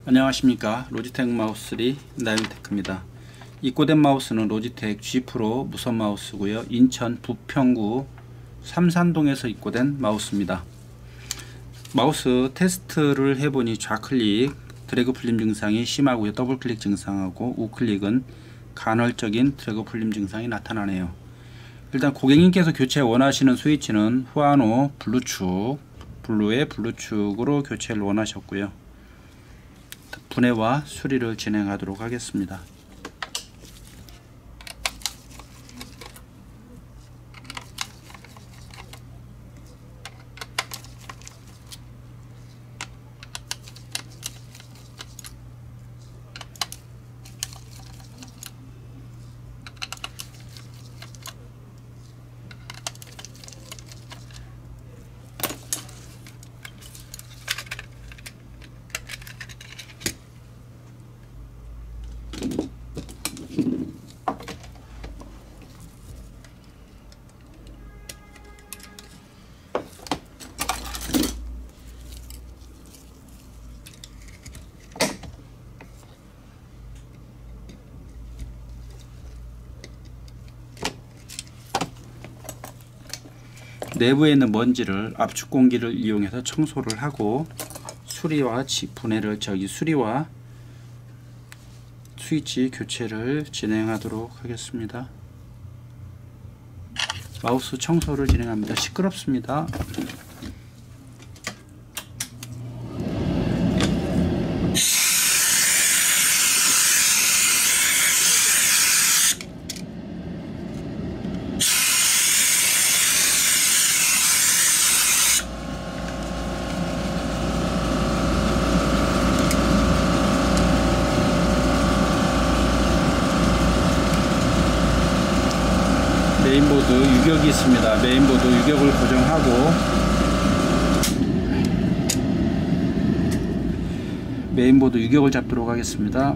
안녕하십니까. 로지텍 마우스3 나일테크입니다. 입고된 마우스는 로지텍 G 프로 무선 마우스고요. 인천 부평구 삼산동에서 입고된 마우스입니다. 마우스 테스트를 해보니 좌클릭 드래그 풀림 증상이 심하고요. 더블클릭 증상하고 우클릭은 간헐적인 드래그 풀림 증상이 나타나네요. 일단 고객님께서 교체 원하시는 스위치는 후아노 블루축, 블루의 블루축으로 교체를 원하셨고요. 분해와 수리를 진행하도록 하겠습니다. 내부에 있는 먼지를 압축 공기를 이용해서 청소를 하고 수리와 분해를 수리와 스위치 교체를 진행하도록 하겠습니다. 마우스 청소를 진행합니다. 시끄럽습니다. 메인보드 유격이 있습니다. 메인보드 유격을 고정하고 메인보드 유격을 잡도록 하겠습니다.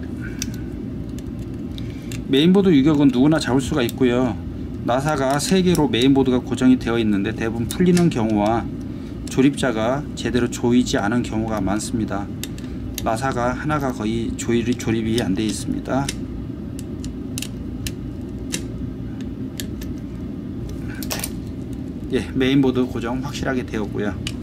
메인보드 유격은 누구나 잡을 수가 있고요. 나사가 3개로 메인보드가 고정이 되어 있는데 대부분 풀리는 경우와 조립자가 제대로 조이지 않은 경우가 많습니다. 나사가 하나가 거의 조립이 안 되어 있습니다. 예, 메인보드 고정 확실하게 되었고요.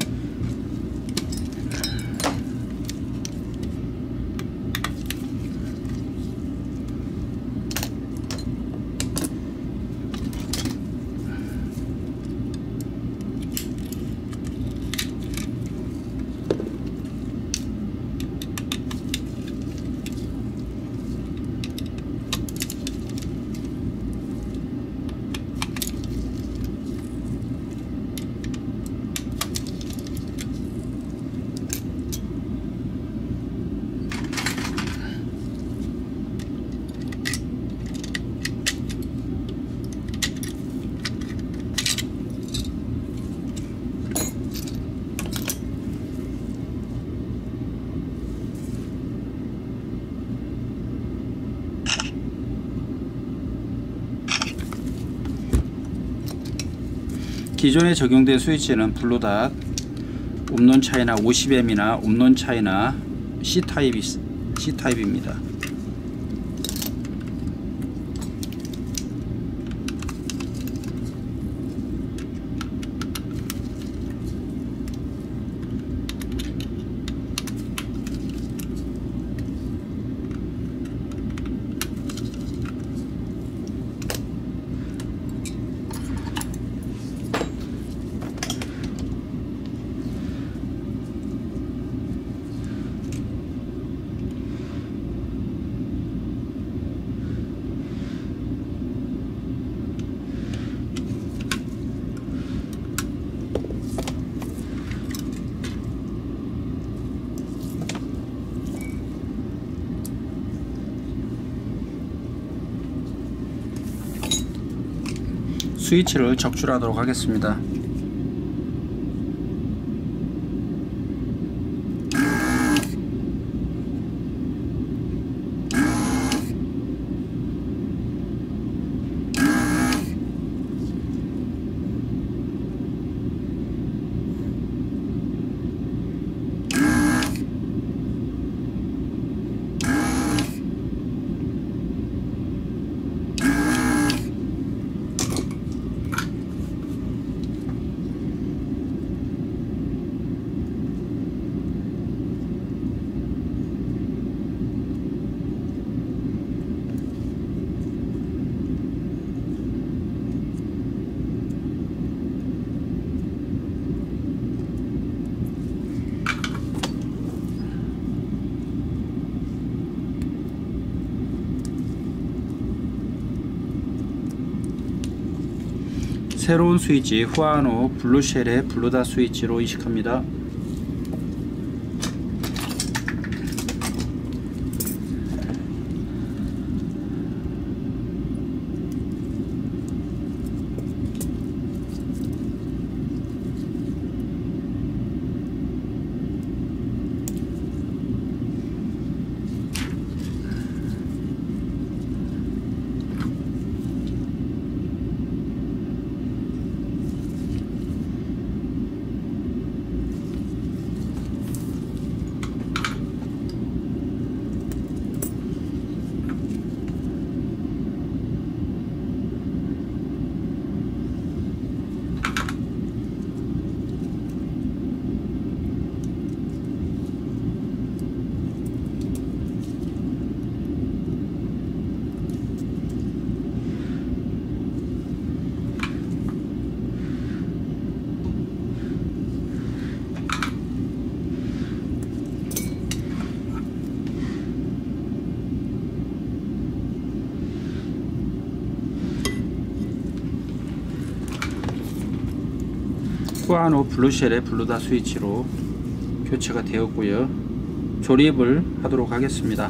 기존에 적용된 스위치는 블루닷, 옴론 차이나 50M이나 옴론 차이나 C타입입니다. 스위치를 적출하도록 하겠습니다. 새로운 스위치 후아노 블루쉘의 블루닷 스위치로 이식합니다. 후아노 블루쉘의 블루닷 스위치로 교체가 되었고요. 조립을 하도록 하겠습니다.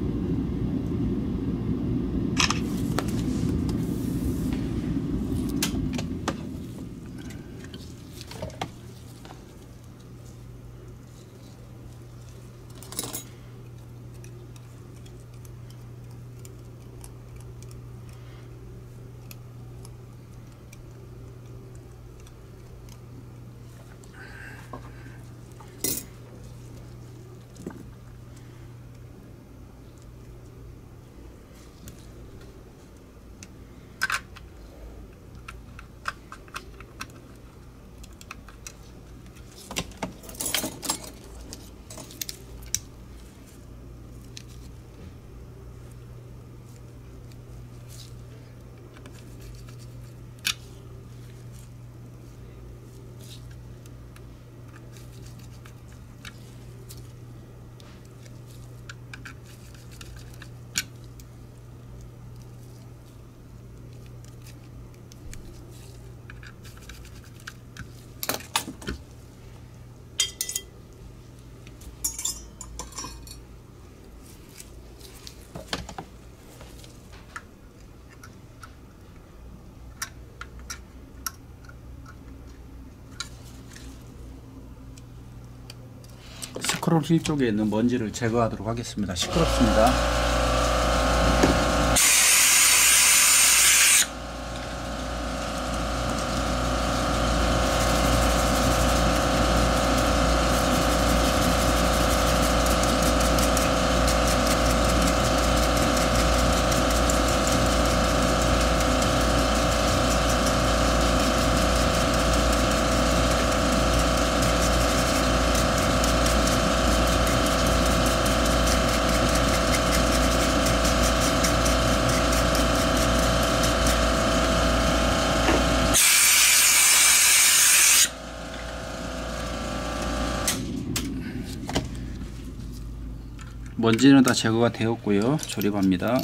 스크롤 휠 쪽에 있는 먼지를 제거하도록 하겠습니다. 시끄럽습니다. 먼지는 다 제거가 되었고요. 조립합니다.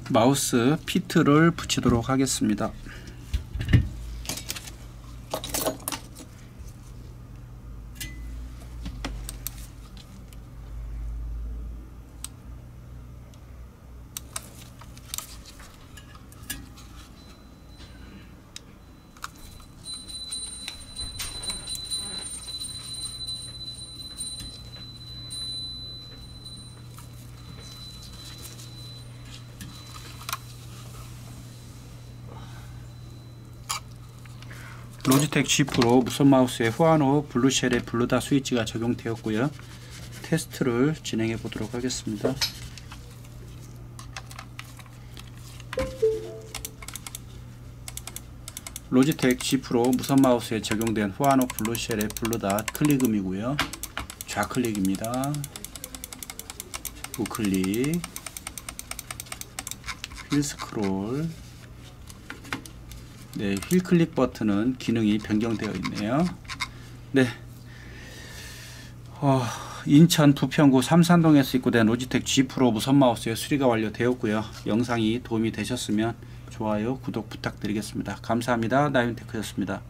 마우스 피트를 붙이도록 하겠습니다. 로지텍 G 프로 무선 마우스에 후아노 블루쉘의 블루닷 스위치가 적용되었고요. 테스트를 진행해 보도록 하겠습니다. 로지텍 G 프로 무선 마우스에 적용된 후아노 블루쉘의 블루닷 클릭음이고요. 좌클릭입니다. 우클릭, 휠 스크롤. 네, 휠 클릭 버튼은 기능이 변경되어 있네요. 네, 인천 부평구 삼산동에서 입고된 로지텍 G 프로 무선 마우스의 수리가 완료되었고요. 영상이 도움이 되셨으면 좋아요, 구독 부탁드리겠습니다. 감사합니다. 나윤테크였습니다.